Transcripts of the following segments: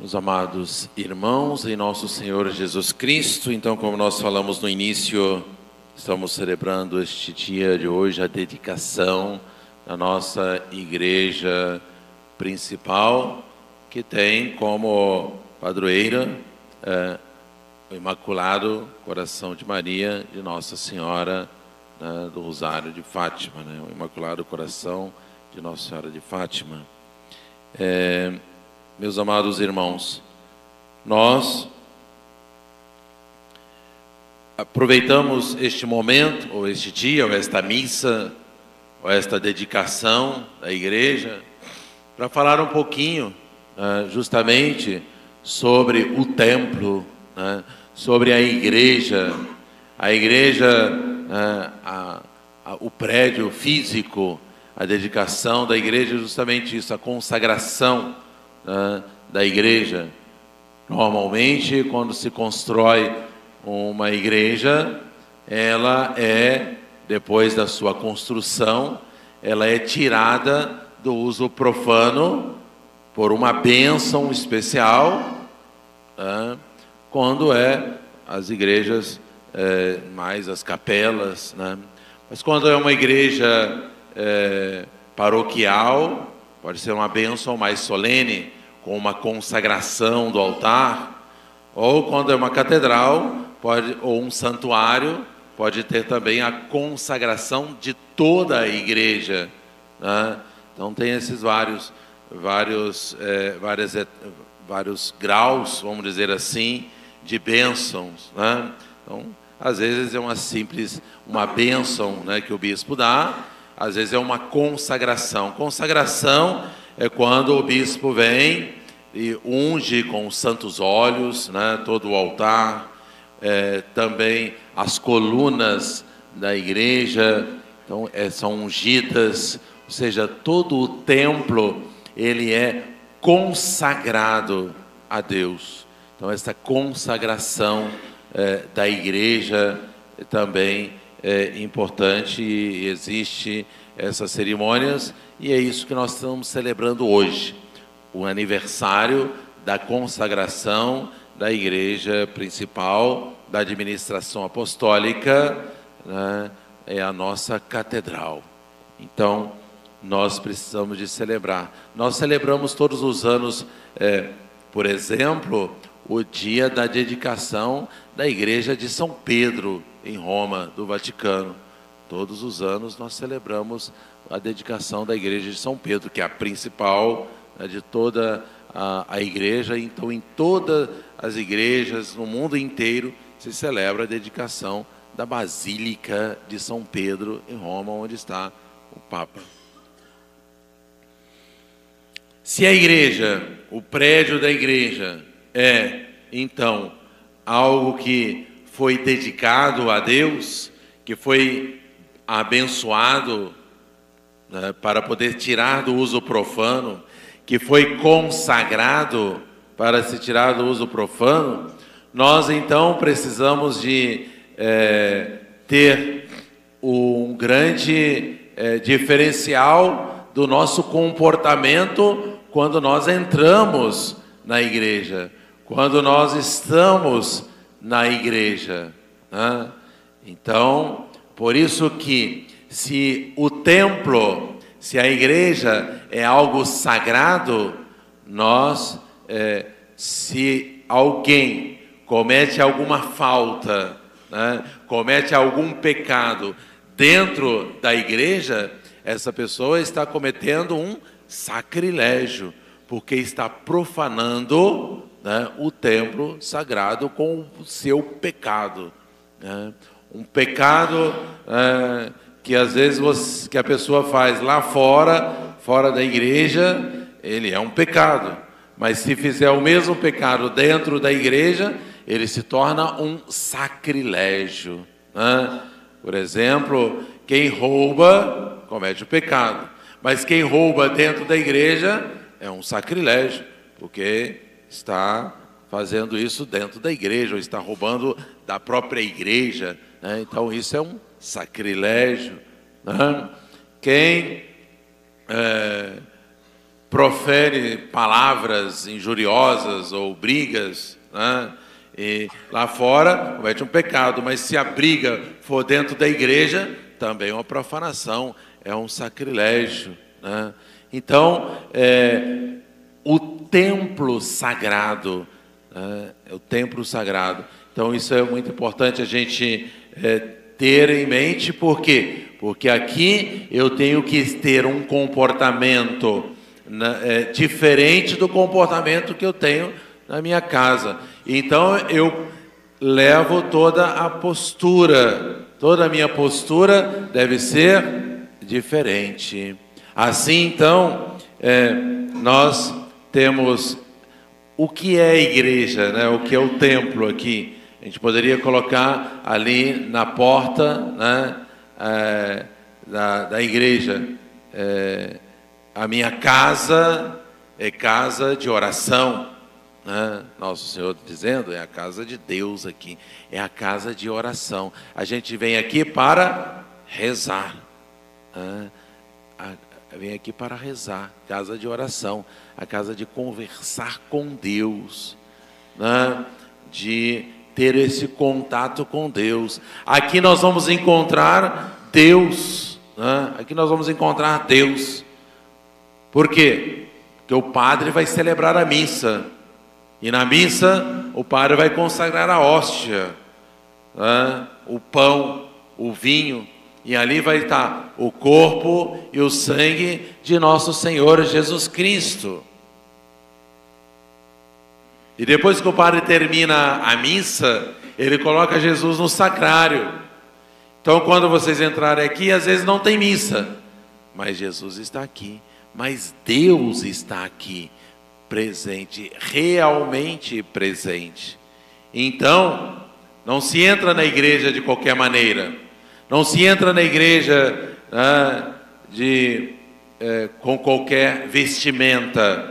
Meus amados irmãos, em nosso Senhor Jesus Cristo, então, como nós falamos no início, estamos celebrando este dia de hoje, a dedicação da nossa igreja principal, que tem como padroeira o Imaculado Coração de Maria, de Nossa Senhora, do Rosário de Fátima, o Imaculado Coração de Nossa Senhora de Fátima. Meus amados irmãos, nós aproveitamos este momento, ou este dia, ou esta missa, ou esta dedicação da igreja, para falar um pouquinho, justamente, sobre o templo, sobre a igreja, o prédio físico, a dedicação da igreja, é justamente isso, a consagração da igreja. Normalmente, quando se constrói uma igreja, ela depois da sua construção, ela é tirada do uso profano por uma bênção especial, quando as igrejas, mais as capelas, mas quando é uma igreja paroquial, pode ser uma bênção mais solene, com uma consagração do altar, ou quando é uma catedral, ou um santuário, pode ter também a consagração de toda a igreja, Então tem esses vários graus, vamos dizer assim, de bênçãos, Então, às vezes é uma bênção, que o bispo dá, às vezes é uma consagração. Consagração é quando o bispo vem e unge com os santos óleos, todo o altar, também as colunas da igreja, então são ungidas, ou seja, todo o templo ele é consagrado a Deus. Então essa consagração da igreja também é importante e existe essas cerimônias, e é isso que nós estamos celebrando hoje, o aniversário da consagração da igreja principal, da administração apostólica, é a nossa catedral. Então, nós precisamos de celebrar. Nós celebramos todos os anos, por exemplo, o dia da dedicação da igreja de São Pedro, em Roma, do Vaticano. Todos os anos nós celebramos a dedicação da igreja de São Pedro, que é a principal de toda a igreja. Então, em todas as igrejas, no mundo inteiro, se celebra a dedicação da Basílica de São Pedro, em Roma, onde está o Papa. Se a igreja, o prédio da igreja, então, algo que foi dedicado a Deus, que foi abençoado para poder tirar do uso profano, que foi consagrado para se tirar do uso profano, nós então precisamos de ter um grande diferencial do nosso comportamento quando nós entramos na igreja, quando nós estamos na igreja, Então, por isso que se o templo, se a igreja é algo sagrado, se alguém comete alguma falta, comete algum pecado dentro da igreja, essa pessoa está cometendo um sacrilégio, porque está profanando o templo sagrado com o seu pecado. Um pecado que às vezes que a pessoa faz lá fora da igreja, ele é um pecado. Mas se fizer o mesmo pecado dentro da igreja, ele se torna um sacrilégio. Por exemplo, quem rouba comete o pecado. Mas quem rouba dentro da igreja é um sacrilégio, porque está fazendo isso dentro da igreja, ou está roubando da própria igreja, Então isso é um sacrilégio, Quem profere palavras injuriosas ou brigas, né? E lá fora comete um pecado, mas se a briga for dentro da igreja, também é uma profanação, é um sacrilégio, né? Então, o templo sagrado, né? É o templo sagrado. Então, isso é muito importante a gente ter em mente. Por quê? Porque aqui eu tenho que ter um comportamento diferente do comportamento que eu tenho na minha casa. Então, eu levo toda a postura, toda a minha postura deve ser diferente. Assim, então, nós temos o que é a igreja, né? O que é o templo aqui. A gente poderia colocar ali na porta, né? Da igreja. A minha casa é casa de oração, né? Nosso Senhor dizendo, é a casa de Deus aqui, é a casa de oração. A gente vem aqui para rezar, né? Vem aqui para rezar, casa de oração, a casa de conversar com Deus, né? De ter esse contato com Deus. Aqui nós vamos encontrar Deus, né? Aqui nós vamos encontrar Deus. Por quê? Porque o padre vai celebrar a missa, e na missa o padre vai consagrar a hóstia, né? O pão, o vinho, e ali vai estar o corpo e o sangue de nosso Senhor Jesus Cristo. E depois que o padre termina a missa, ele coloca Jesus no sacrário. Então, quando vocês entrarem aqui, às vezes não tem missa, mas Jesus está aqui, mas Deus está aqui, presente, realmente presente. Então, não se entra na igreja de qualquer maneira. Não se entra na igreja com qualquer vestimenta.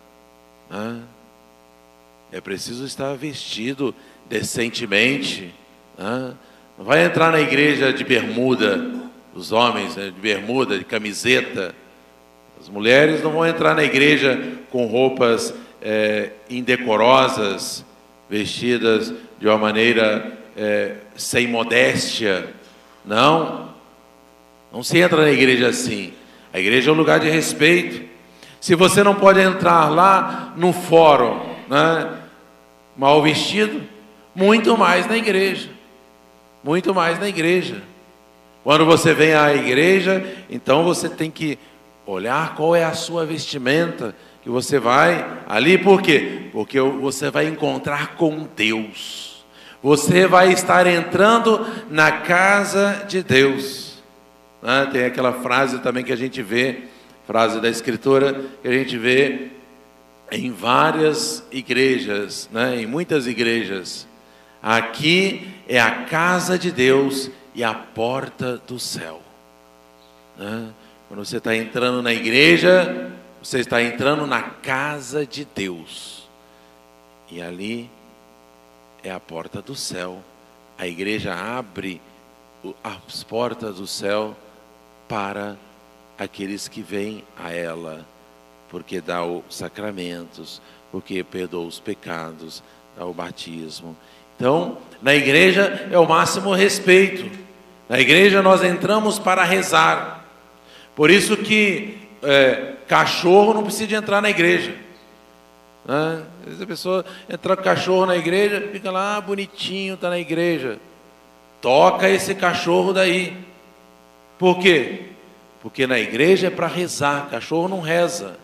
É preciso estar vestido decentemente. Não vai entrar na igreja de bermuda, os homens, né, de bermuda, de camiseta. As mulheres não vão entrar na igreja com roupas indecorosas, vestidas de uma maneira sem modéstia. Não se entra na igreja assim. A igreja é um lugar de respeito. Se você não pode entrar lá no fórum, né, mal vestido, muito mais na igreja. Muito mais na igreja. Quando você vem à igreja, então você tem que olhar qual é a sua vestimenta que você vai ali. Por quê? Porque você vai encontrar com Deus. Você vai estar entrando na casa de Deus. Tem aquela frase também que a gente vê, frase da Escritura, que a gente vê em várias igrejas, né? Em muitas igrejas. Aqui é a casa de Deus e a porta do céu. Quando você está entrando na igreja, você está entrando na casa de Deus. E ali é a porta do céu. A igreja abre as portas do céu para aqueles que vêm a ela, porque dá os sacramentos, porque perdoa os pecados, dá o batismo. Então, na igreja é o máximo respeito. Na igreja nós entramos para rezar. Por isso que cachorro não precisa de entrar na igreja. Às vezes a pessoa entra com cachorro na igreja, fica lá bonitinho, está na igreja. Toca esse cachorro daí. Por quê? Porque na igreja é para rezar. Cachorro não reza.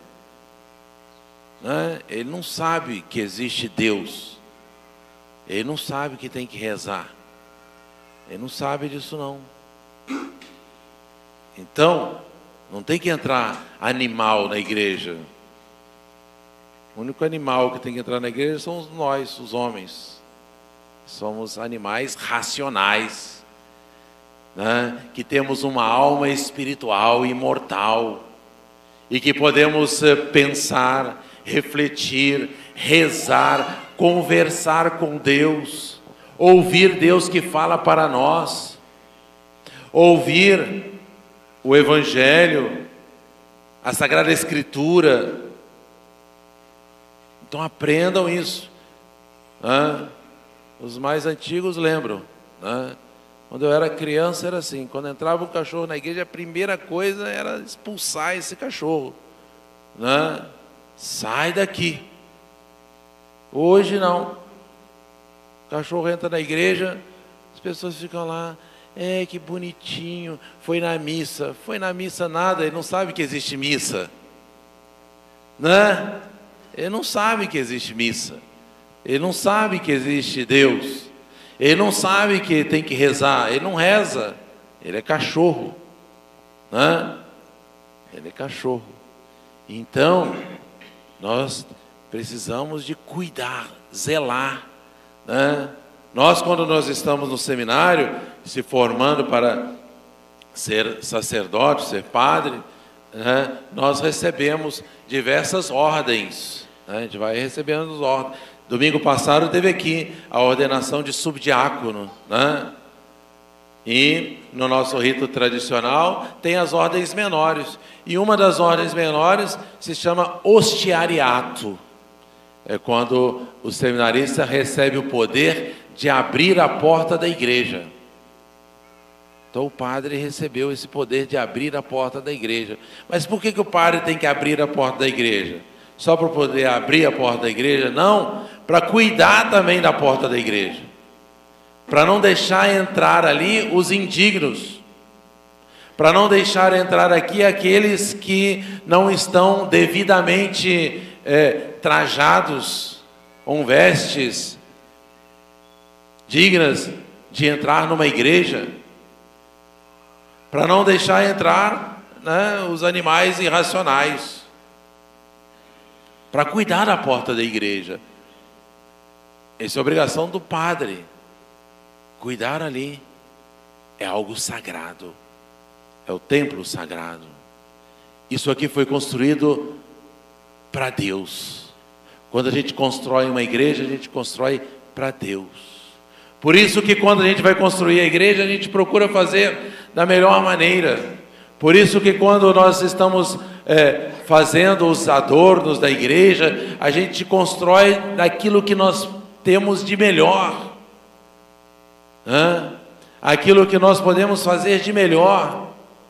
Ele não sabe que existe Deus. Ele não sabe que tem que rezar. Ele não sabe disso não. Então, não tem que entrar animal na igreja. O único animal que tem que entrar na igreja somos nós, os homens. Somos animais racionais, né? Que temos uma alma espiritual imortal e que podemos pensar, refletir, rezar, conversar com Deus, ouvir Deus que fala para nós, ouvir o Evangelho, a Sagrada Escritura, Então aprendam isso. Né? Os mais antigos lembram. Né? Quando eu era criança era assim, quando entrava um cachorro na igreja, a primeira coisa era expulsar esse cachorro. Né? Sai daqui. Hoje não. O cachorro entra na igreja, as pessoas ficam lá, que bonitinho, foi na missa. Foi na missa nada, ele não sabe que existe missa. Né? Ele não sabe que existe missa. Ele não sabe que existe Deus. Ele não sabe que tem que rezar. Ele não reza. Ele é cachorro. Né? Ele é cachorro. Então, nós precisamos de cuidar, zelar. Né? Nós, quando nós estamos no seminário, se formando para ser sacerdote, ser padre, né? Nós recebemos diversas ordens. Né? A gente vai recebendo as ordens. Domingo passado teve aqui a ordenação de subdiácono, né? E no nosso rito tradicional tem as ordens menores. E uma das ordens menores se chama hostiariato. É quando o seminarista recebe o poder de abrir a porta da igreja. Então o padre recebeu esse poder de abrir a porta da igreja. Mas por que o padre tem que abrir a porta da igreja? Só para poder abrir a porta da igreja? Não, para cuidar também da porta da igreja. Para não deixar entrar ali os indignos. Para não deixar entrar aqui aqueles que não estão devidamente trajados, com vestes dignas de entrar numa igreja. Para não deixar entrar, né, os animais irracionais. Para cuidar da porta da igreja. Essa é a obrigação do padre. Cuidar ali. É algo sagrado. É o templo sagrado. Isso aqui foi construído para Deus. Quando a gente constrói uma igreja, a gente constrói para Deus. Por isso que quando a gente vai construir a igreja, a gente procura fazer da melhor maneira. Por isso que quando nós estamos fazendo os adornos da igreja, a gente constrói daquilo que nós temos de melhor. Aquilo que nós podemos fazer de melhor.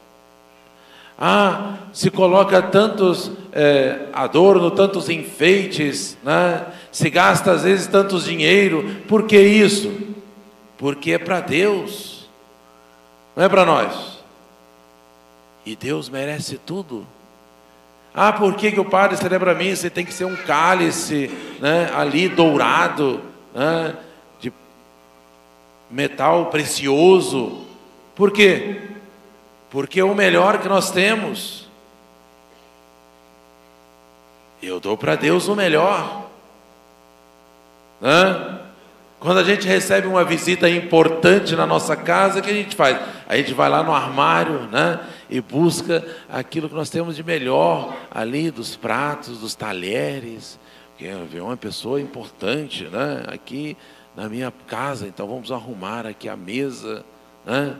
Se coloca tantos adornos, tantos enfeites, né? Se gasta às vezes tantos dinheiro. Por que isso? Porque é para Deus, não é para nós. E Deus merece tudo. Por que o padre celebra a missa e tem que ser um cálice, né, ali dourado, né, de metal precioso? Por quê? Porque é o melhor que nós temos. Eu dou para Deus o melhor. Quando a gente recebe uma visita importante na nossa casa, o que a gente faz? A gente vai lá no armário, né, e busca aquilo que nós temos de melhor ali, dos pratos, dos talheres. Porque é uma pessoa importante, né, aqui na minha casa, então vamos arrumar aqui a mesa, né?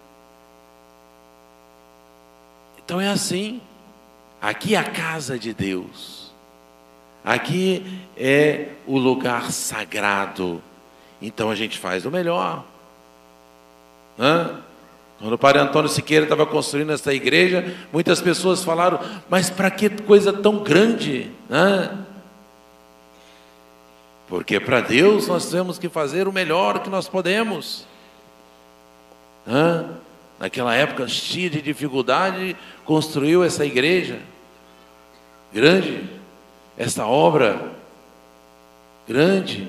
Então é assim. Aqui é a casa de Deus. Aqui é o lugar sagrado. Então a gente faz o melhor. Quando o padre Antônio Siqueira estava construindo essa igreja, muitas pessoas falaram: mas para que coisa tão grande? Porque para Deus nós temos que fazer o melhor que nós podemos. Naquela época cheia de dificuldade, construiu essa igreja grande, essa obra grande.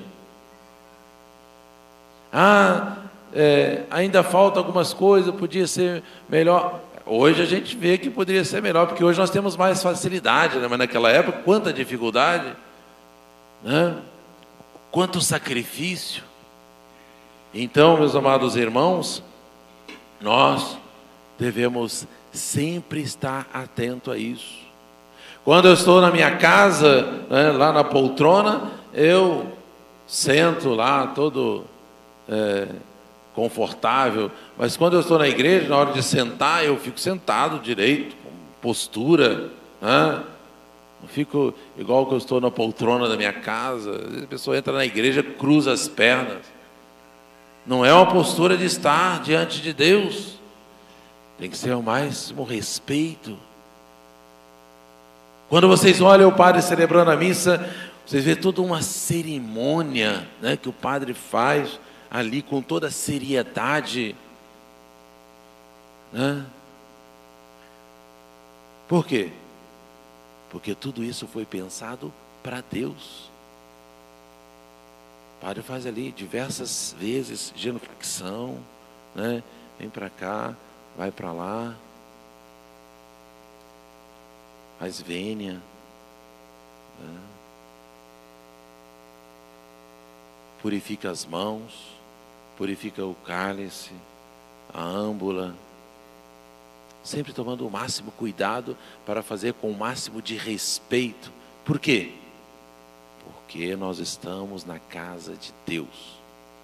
Ainda falta algumas coisas, podia ser melhor. Hoje a gente vê que poderia ser melhor, porque hoje nós temos mais facilidade, né? Mas naquela época, quanta dificuldade, né? Quanto sacrifício. Então, meus amados irmãos, nós devemos sempre estar atento a isso. Quando eu estou na minha casa, né, lá na poltrona, eu sento lá todo confortável, mas quando eu estou na igreja, na hora de sentar, eu fico sentado direito, com postura, né? Não fico igual que eu estou na poltrona da minha casa. Às vezes a pessoa entra na igreja, cruza as pernas. Não é uma postura de estar diante de Deus. Tem que ser o máximo respeito. Quando vocês olham o padre celebrando a missa, vocês vêem toda uma cerimônia, né, que o padre faz ali com toda a seriedade, né? Por quê? Porque tudo isso foi pensado para Deus. O padre faz ali diversas vezes genuflexão, né? Vem para cá, vai para lá, faz vênia, né? Purifica as mãos, purifica o cálice, a âmbula, sempre tomando o máximo cuidado para fazer com o máximo de respeito. Por quê? Porque nós estamos na casa de Deus.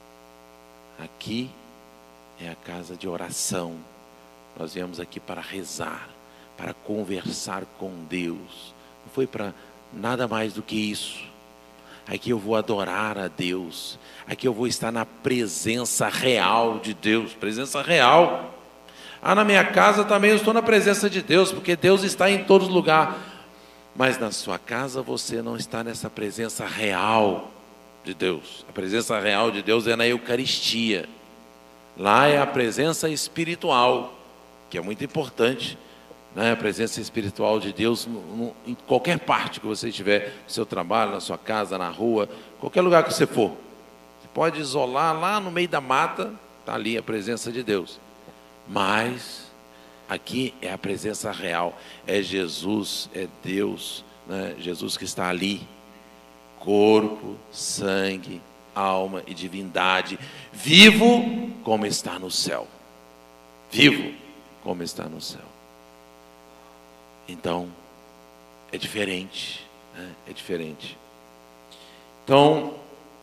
Aqui é a casa de oração. Nós viemos aqui para rezar, para conversar com Deus. Não foi para nada mais do que isso. Aqui eu vou adorar a Deus. Aqui eu vou estar na presença real de Deus. Presença real. Na minha casa também eu estou na presença de Deus, porque Deus está em todos os lugares. Mas na sua casa você não está nessa presença real de Deus. A presença real de Deus é na Eucaristia. Lá é a presença espiritual, que é muito importante, né? A presença espiritual de Deus em qualquer parte que você estiver, no seu trabalho, na sua casa, na rua, qualquer lugar que você for. Você pode isolar lá no meio da mata, está ali a presença de Deus. Mas aqui é a presença real, é Jesus, é Deus, né? Jesus que está ali, corpo, sangue, alma e divindade, vivo como está no céu. Vivo como está no céu. Então, é diferente, né? É diferente. Então,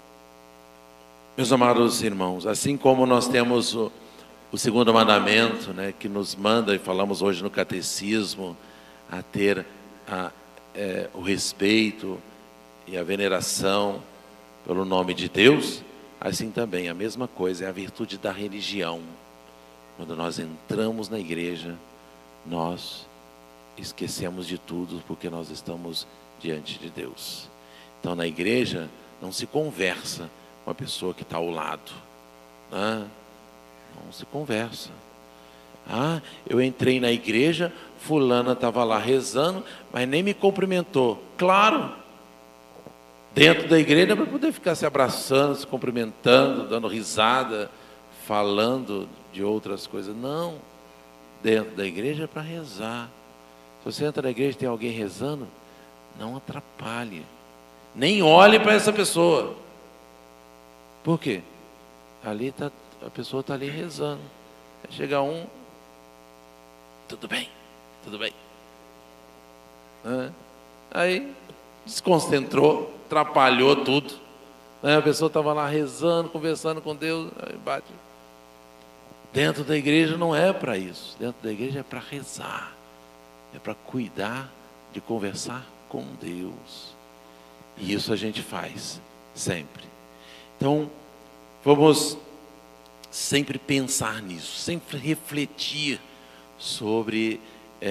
meus amados irmãos, assim como nós temos o segundo mandamento, né, que nos manda, e falamos hoje no catecismo, a ter o respeito e a veneração pelo nome de Deus, assim também a mesma coisa é a virtude da religião. Quando nós entramos na igreja, nós esquecemos de tudo porque nós estamos diante de Deus. Então na igreja não se conversa com a pessoa que está ao lado, né? Não se conversa. Eu entrei na igreja, fulana estava lá rezando, mas nem me cumprimentou. Claro, dentro da igreja para poder ficar se abraçando, se cumprimentando, dando risada, falando de outras coisas. Não, dentro da igreja é para rezar. Se você entra na igreja e tem alguém rezando, não atrapalhe, nem olhe para essa pessoa. Por quê? A pessoa está ali rezando. Aí chega um, tudo bem, tudo bem. Aí desconcentrou, atrapalhou tudo. A pessoa estava lá rezando, conversando com Deus, aí bate. Dentro da igreja não é para isso. Dentro da igreja é para rezar. É para cuidar de conversar com Deus. E isso a gente faz sempre. Então, vamos sempre pensar nisso, sempre refletir sobre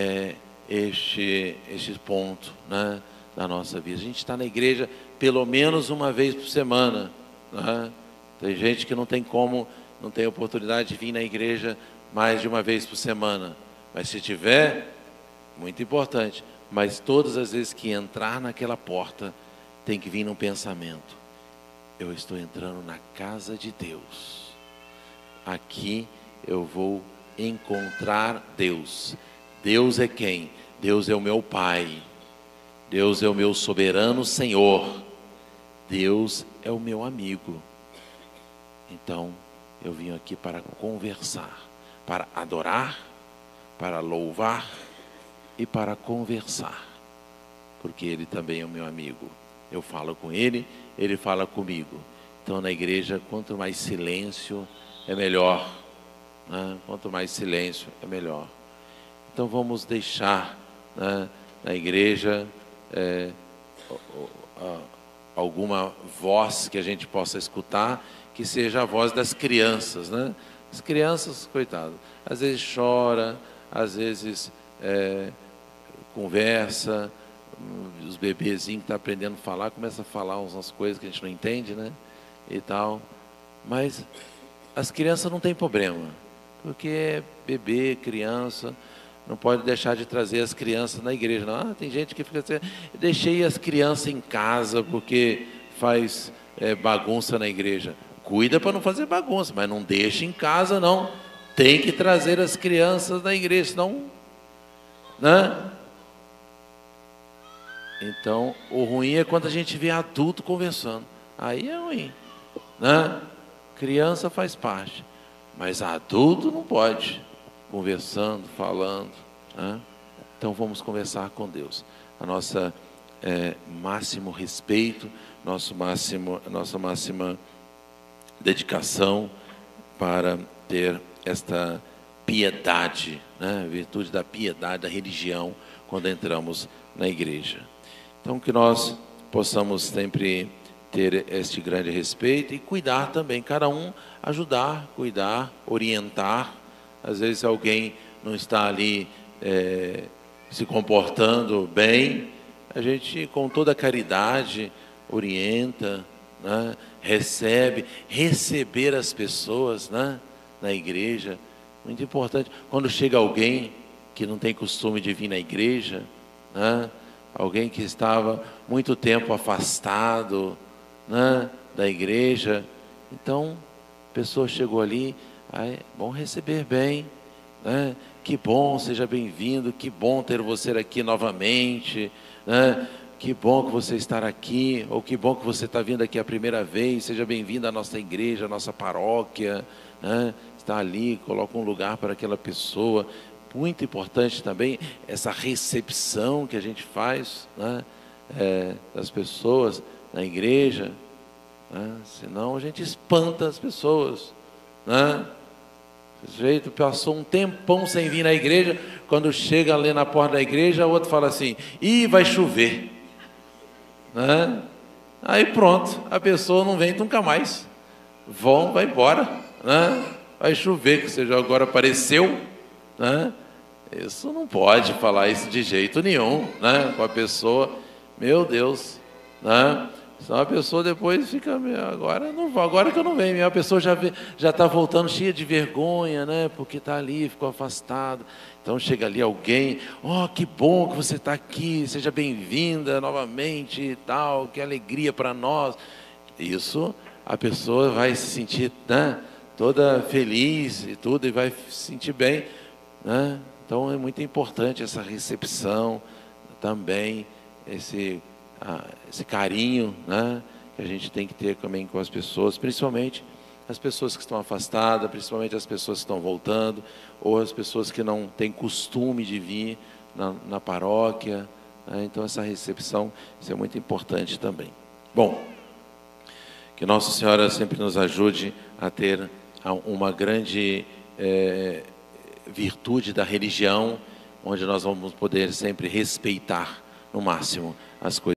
este ponto, né, da nossa vida. A gente está na igreja pelo menos uma vez por semana, né? Tem gente que não tem oportunidade de vir na igreja mais de uma vez por semana. Mas se tiver, muito importante. Mas todas as vezes que entrar naquela porta, tem que vir num pensamento: eu estou entrando na casa de Deus. Aqui eu vou encontrar Deus. Deus é quem? Deus é o meu Pai. Deus é o meu soberano Senhor. Deus é o meu amigo. Então, eu vim aqui para conversar, para adorar, para louvar e para conversar. Porque Ele também é o meu amigo. Eu falo com Ele, Ele fala comigo. Então, na igreja, quanto mais silêncio, é melhor, né? Quanto mais silêncio, é melhor. Então vamos deixar, né, na igreja alguma voz que a gente possa escutar, que seja a voz das crianças, né? As crianças, coitado, às vezes chora, às vezes conversa, os bebezinhos que estão aprendendo a falar, começam a falar umas coisas que a gente não entende, né? E tal. Mas as crianças não têm problema, porque é bebê, criança, não pode deixar de trazer as crianças na igreja. Não, tem gente que fica assim, deixei as crianças em casa porque faz bagunça na igreja. Cuida para não fazer bagunça, mas não deixa em casa, não. Tem que trazer as crianças na igreja, senão, né? Então, o ruim é quando a gente vê adulto conversando. Aí é ruim, né? Criança faz parte, mas adulto não pode, conversando, falando, né? Então vamos conversar com Deus. A nossa máximo respeito, nossa máxima dedicação para ter esta piedade, né? Virtude da piedade, da religião, quando entramos na igreja. Então que nós possamos sempre ter este grande respeito e cuidar também, cada um ajudar, cuidar, orientar. Às vezes alguém não está ali se comportando bem, a gente com toda a caridade orienta, né? Receber as pessoas, né? Na igreja, muito importante. Quando chega alguém que não tem costume de vir na igreja, né? Alguém que estava muito tempo afastado, né? Da igreja, então a pessoa chegou ali, é bom receber bem, né? Que bom, seja bem-vindo, que bom ter você aqui novamente, né? Que bom que você está aqui, ou que bom que você está vindo aqui a primeira vez, seja bem-vindo à nossa igreja, à nossa paróquia, né? Está ali, coloca um lugar para aquela pessoa. Muito importante também essa recepção que a gente faz, né? Das pessoas na igreja, né? Senão a gente espanta as pessoas, né? Desse jeito, passou um tempão sem vir na igreja, quando chega ali na porta da igreja, o outro fala assim, ih, vai chover, né? Aí pronto, a pessoa não vem nunca mais, vai embora, né? Vai chover, que você já agora apareceu, né? Isso não pode falar isso de jeito nenhum, né? Com a pessoa, meu Deus, né? Senão a pessoa depois fica, agora não vou, agora que eu não venho, a pessoa já está voltando cheia de vergonha, né? Porque está ali, ficou afastado. Então chega ali alguém, que bom que você está aqui, seja bem-vinda novamente e tal, que alegria para nós. Isso, a pessoa vai se sentir, né? Toda feliz e tudo, e vai se sentir bem, né? Então é muito importante essa recepção também, esse carinho, né, que a gente tem que ter também com as pessoas, principalmente as pessoas que estão afastadas, principalmente as pessoas que estão voltando, ou as pessoas que não têm costume de vir na paróquia, né? Então essa recepção, isso é muito importante também. Bom, que Nossa Senhora sempre nos ajude a ter uma grande virtude da religião, onde nós vamos poder sempre respeitar no máximo as coisas.